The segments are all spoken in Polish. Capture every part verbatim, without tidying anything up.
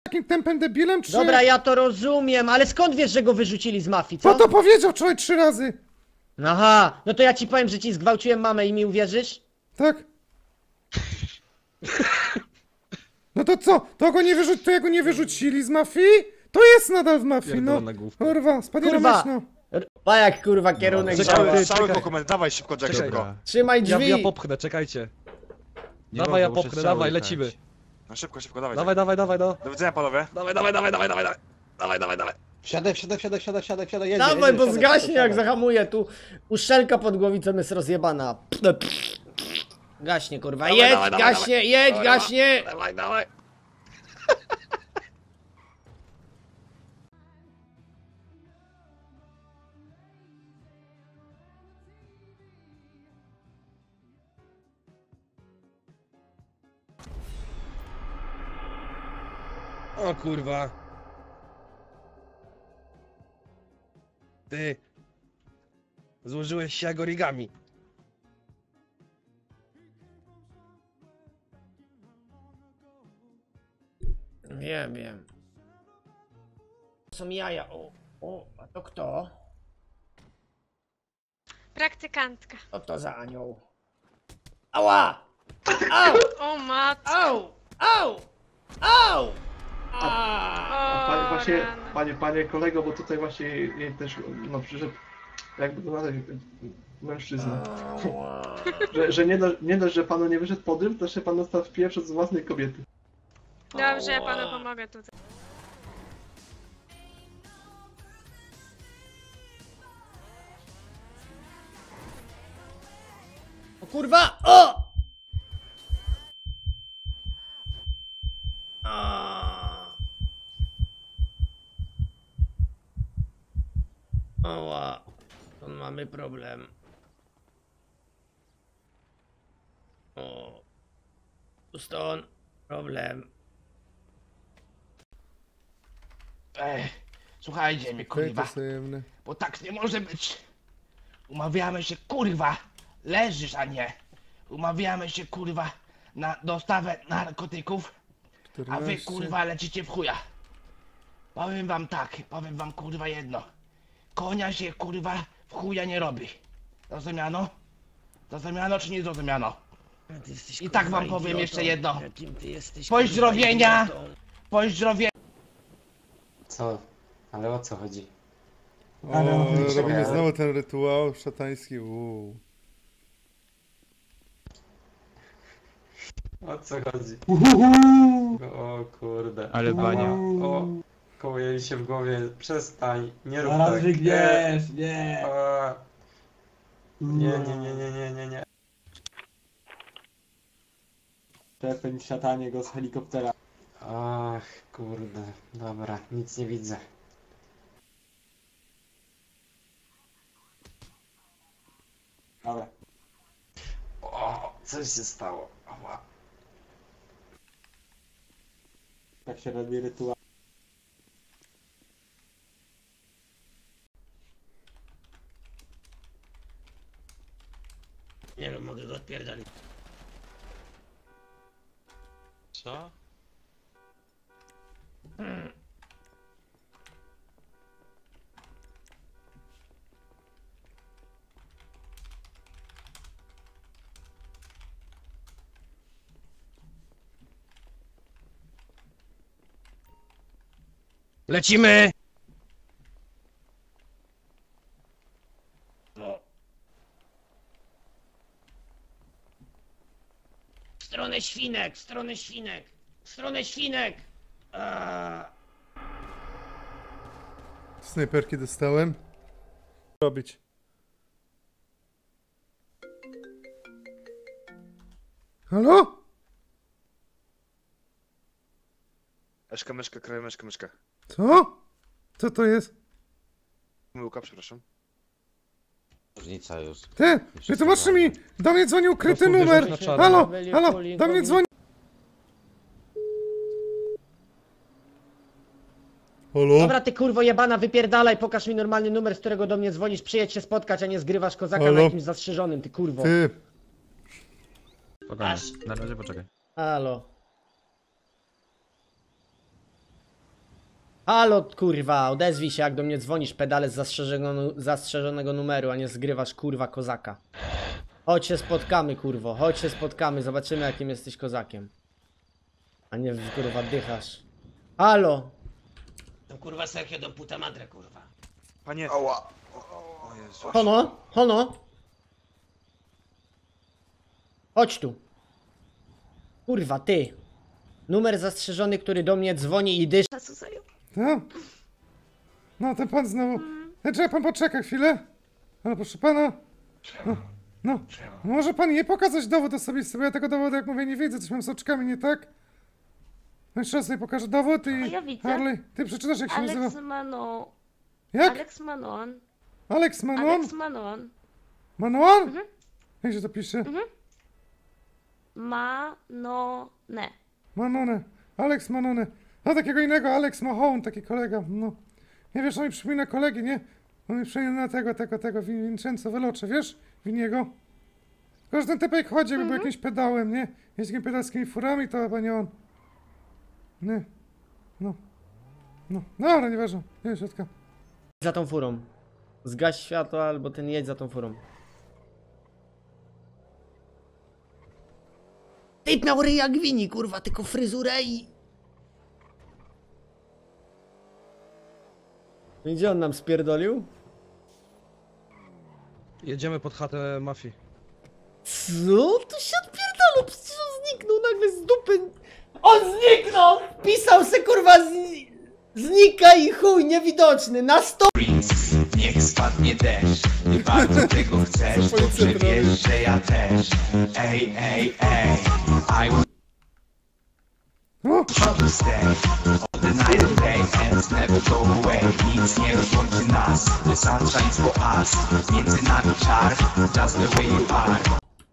takim tempem debilem, czy... Dobra, ja to rozumiem, ale skąd wiesz, że go wyrzucili z mafii, co? No to powiedział wczoraj trzy razy. Aha, no to ja ci powiem, że ci zgwałciłem mamę i mi uwierzysz? Tak. No to co? To go nie wyrzuci, to jego nie wyrzucili z mafii? To jest nadal w mafii, no. Kurwa, spadnie Kurwa. Ramaśno. Pa jak kurwa kierunek No, działa. cały, cały dokument, dawaj szybko, Jack, Czekaj, szybko. Trzymaj Ja, drzwi! ja popchnę, czekajcie. Nie Dawaj, mogę, ja muszę popchnę, strzały dawaj, jechać. lecimy. No szybko, szybko, dawaj. Dawaj, dawaj, dawaj, no. Do widzenia, panowie. Dawaj, dawaj, dawaj, dawaj, dawaj, dawaj. Dawaj, dawaj, dawaj. Wsiadaj, wsiadaj, wsiadaj, wsiadaj, wsiadaj, wsiadaj, jedzie, Dawaj, jedzie, bo wsiadaj, zgaśnie wsiadaj. jak zahamuje, tu uszczelka pod głowicą jest rozjebana. Gaśnie kurwa, Dawaj, jedź, dawaj, dawaj, gaśnie, jedź, dawaj, gaśnie! Dawaj, dawaj. O kurwa. Ty. Złożyłeś się jak origami. Wiem, wiem. Są jaja, o, o, a to kto? Praktykantka. Co to za anioł? Ała! Au! O matko. Au! Au! Au! O, Panie, właśnie, rany. panie, panie kolego, bo tutaj właśnie jej też, no przyszedł, jakby to nazwać, mężczyzna. Że, że nie, do, nie dość, że panu nie wyszedł podryw, to jeszcze pan dostał w pierwszy z własnej kobiety. Dobrze, ja panu pomogę tutaj. O kurwa! O! A. Oła, to mamy problem. O, Houston, problem. Ej, słuchajcie mnie, kurwa, bo tak nie może być. Umawiamy się, kurwa, leżysz, a nie. Umawiamy się, kurwa, na dostawę narkotyków, a wy, kurwa, lecicie w chuja. Powiem wam tak, powiem wam, kurwa, jedno. Konia się, kurwa, w chuja nie robi. Zrozumiano? Zrozumiano czy nie zrozumiano? I tak wam powiem jeszcze jedno. Pozdrowienia! Pozdrowienia! Co? Ale o co chodzi? O, robimy znowu ten rytuał szatański, uuu. O co chodzi? O kurde. Ale bania. O, kołuje mi się w głowie. Przestań, nie rób Zaraz tak. wygniesz, nie. O, nie, nie, nie, nie, nie, nie, nie. Przepędź szatanie go z helikoptera. Ach, kurde. Dobra, nic nie widzę. Dobra. O, coś się stało. Ała. Tak się robi rytuał. Nie wiem, mogę go odpierdolić. Co? Lecimy! W stronę świnek, w stronę świnek, w stronę świnek! A... Snajperki dostałem. Co robić? Halo? Eszka, myszka, kraj, myszka, myszka. Co? Co to jest? Myłka, przepraszam. Różnica już. Ty, wytłumaczcie mi! Do mnie dzwonił ukryty Po prostu numer! uderzyć na czarno. Halo, halo, do mnie dzwoni... Halo? Dobra, ty kurwo jebana, wypierdalaj, pokaż mi normalny numer, z którego do mnie dzwonisz, przyjedź się spotkać, a nie zgrywasz kozaka Halo? na jakimś zastrzeżonym, ty kurwo. Ty, Spokojnie, na razie poczekaj. Halo. Halo, kurwa, odezwij się, jak do mnie dzwonisz, pedale z zastrzeżonego, zastrzeżonego numeru, a nie zgrywasz, kurwa, kozaka. Chodź się spotkamy, kurwo, chodź się spotkamy, zobaczymy, jakim jesteś kozakiem. A nie, kurwa, dychasz. Halo! To kurwa Sergio do puta madre, kurwa. Panie... Ała. O Jezu. Hono, hono! Chodź tu. Kurwa, ty. Numer zastrzeżony, który do mnie dzwoni i dysz. No. No, ten pan znowu... E, Trzeba pan poczeka chwilę. Ale proszę pana... No, no. Może pan nie pokazać dowód osobisty, bo ja tego dowodu, jak mówię, nie widzę. Coś mam z oczkami, nie tak? No jeszcze raz sobie pokażę dowód i... A ja widzę. Harley, ty przeczytasz, jak się Alex nazywa? Manon. Jak? Alex Manon. Alex Manon? Alex Manon. Manon? Mhm. Jak się to pisze? Mhm. Manone. Manone. Alex Manone. No takiego innego, Alex Mahone, taki kolega, no. Nie wiesz, on mi przypomina kolegi, nie? On mi przypomina tego, tego, tego, Vin- Vincenzo Veloce, wiesz? Winiego. Tylko, że ten typek chodzi, jakby był jakimś pedałem, nie? Jest takim pedalskimi furami, to chyba nie on. Nie. No. No. Dobra, nieważne. Nie, środka. Za tą furą. Zgaś światło, albo ten jedź za tą furą. Typ miał ryj jak wini, kurwa, tylko fryzurę i... I gdzie on nam spierdolił? Jedziemy pod chatę mafii. Co? To się odpierdolą, przecież on zniknął nagle z dupy. On zniknął! Pisał se, kurwa, zni... znika i chuj, niewidoczny, na sto... Niech spadnie deszcz, nie bardzo tego chcesz, dobrze wiesz, że ja też. Ej, ej, ej, I will stay all the night and day and never go away. Nic nie rozłączy nas, the sun shines for us. Między nami czar, just the way you are.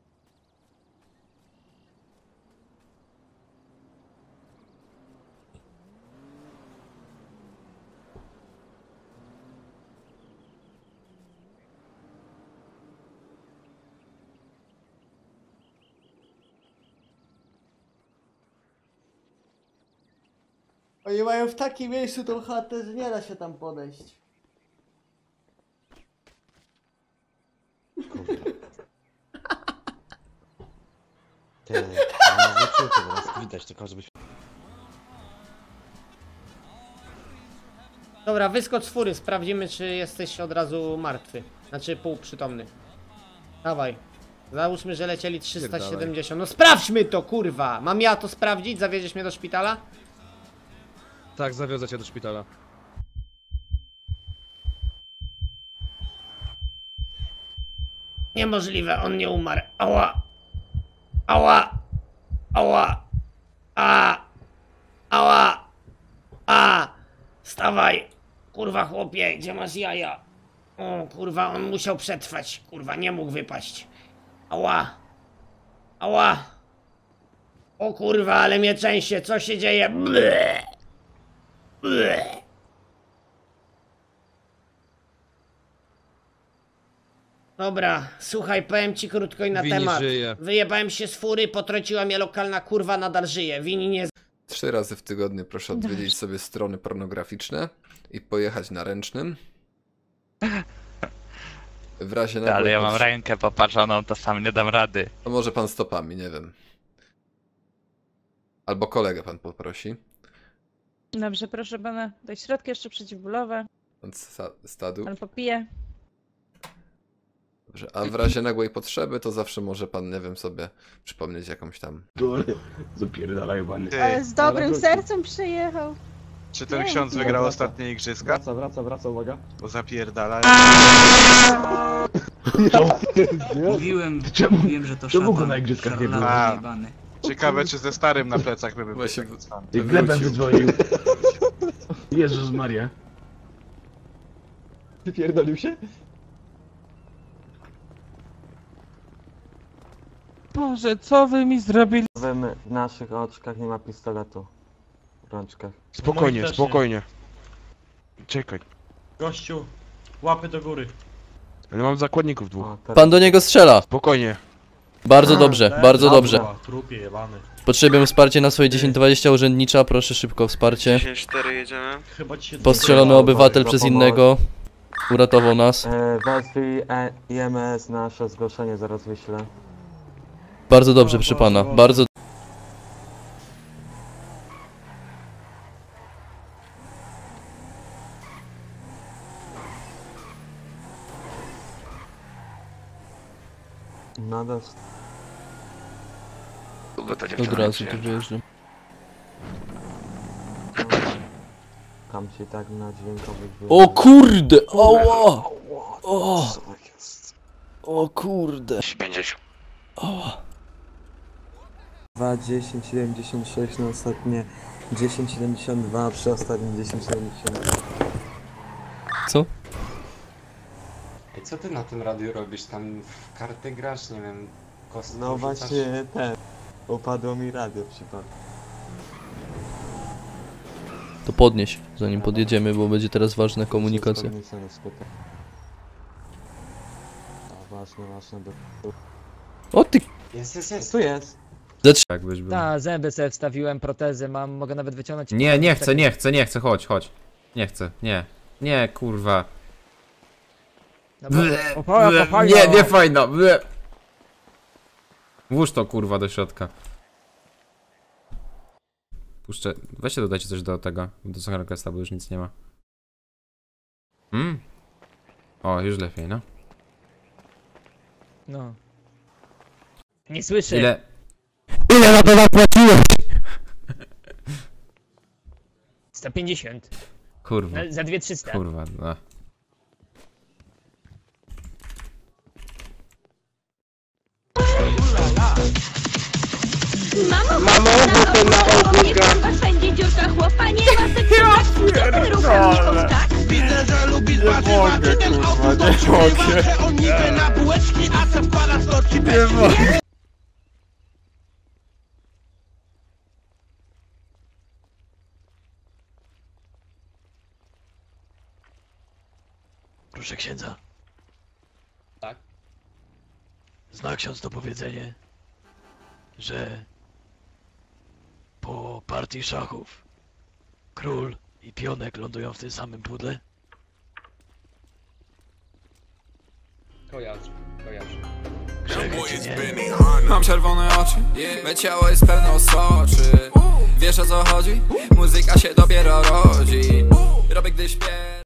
Oni mają w takim miejscu tą chatę, że nie da się tam podejść. Ty, no nie czuł teraz, widać tylko, żebyś... Dobra, wyskocz z fury, sprawdzimy, czy jesteś od razu martwy. Znaczy półprzytomny. Dawaj. Załóżmy, że lecieli trzysta siedemdziesiąt. No sprawdźmy to, kurwa! Mam ja to sprawdzić? Zawieziesz mnie do szpitala? Tak, zawiozę cię do szpitala. Niemożliwe, on nie umarł. Ała! Ała! Ała! A! Ała! A! Wstawaj! Kurwa chłopie, gdzie masz jaja? O kurwa, on musiał przetrwać. Kurwa, nie mógł wypaść. Ała! Ała! O kurwa, ale mnie trzęsie, co się dzieje? Ble! Ble! Dobra, słuchaj, powiem ci krótko i na Wini temat. żyje. Wyjebałem się z fury, potrąciła mnie lokalna kurwa, nadal żyje. Wini nie... Trzy razy w tygodniu proszę odwiedzić sobie strony pornograficzne i pojechać na ręcznym. W razie nagłej Ale ja mam potrze- rękę poparzoną, to sam nie dam rady. To może pan stopami, nie wiem. Albo kolegę pan poprosi. Dobrze, proszę pana. Daj środki jeszcze przeciwbólowe. Pan sta- stadu. Pan popije. Dobrze. A w razie nagłej potrzeby to zawsze może pan, nie wiem, sobie przypomnieć jakąś tam. Zapierdalaj pan. Ty, z dobrym sercem przyjechał. czy ten Nie, ksiądz nie, wygrał wraca. ostatnie igrzyska? Wraca, wraca, wraca, uwaga. Bo zapierdala. Mówiłem, mówiłem, że to czemu go na igrzyskach nie było? A, ciekawe czy ze starym na plecach by był. Właśnie taki stan. wrócił. wydzwonił. Jezus Maria. Wypierdolił się? Boże, co wy mi zrobili? W naszych oczkach nie ma pistoletu. W rączkach. Spokojnie, spokojnie. Czekaj. Gościu, łapy do góry. Ale mam zakładników dwóch. O, teraz... Pan do niego strzela. Spokojnie. Bardzo dobrze, bardzo dobrze. Trupie jebany. Potrzebujemy wsparcia na swoje dziesięć dwadzieścia urzędnicza, proszę szybko o wsparcie. dziesięć cztery jedziemy. Chyba ci się Postrzelony obywatel przez innego. Uratował nas. E, wezwij e, I M S na nasze zgłoszenie, zaraz wyślę. Bardzo dobrze, proszę pana, bardzo. Nadal. Od razu tu wyjeżdżam. Tam ci tak na dźwiękowych O kurde! Oła! O! O kurde! pięćdziesiąt. Oła! dwa dziesięć siedemdziesiąt sześć na ostatnie dziesięć siedemdziesiąt dwa przy ostatnim dziesięć siedemdziesiąt dwa. Co? Ej, co ty na tym radiu robisz? Tam w karty grasz, nie wiem, kostki No rzucasz? właśnie ten. Upadło mi radio przypadkiem. To podnieś, zanim podjedziemy, bo będzie teraz ważna komunikacja. A ważne, ważne do... O ty! Jest, jest, jest. Tu jest. Zatrz- Jakbyś był. Na zęby sobie wstawiłem, protezy mam, mogę nawet wyciągnąć. Nie, nie chcę, nie chcę, nie chcę, chodź, chodź. Nie chcę, nie. Nie, kurwa. Ble, ble, nie, nie fajno. Ble. Włóż to kurwa do środka. Puszczę. Weźcie dodajcie coś do tego, do Song Requesta, bo już nic nie ma. Hmm? O, już lepiej, no. No. Nie słyszę. Ile? Ile na to zapłaciłeś? sto pięćdziesiąt. Kurwa. Za dwie trzysta. Kurwa, no. Mamo, Mamo ochotę na ogórka. Wszędzie dziurka chłopa, nie ma seksu. Ten rucham tak. Widzę, że lubisz warzywa, ty ten obóz odkrywa, że on niby na bułeczki, a co wkłada sto ci beczki. Proszę księdza. Tak? Zna ksiądz to powiedzenie, że po partii szachów król i pionek lądują w tym samym pudle? Kojarzę, kojarzę. Mam czerwone oczy, me ciało jest pełne soczy. Wiesz o co chodzi? Muzyka się dopiero rodzi. Robię gdy śpię.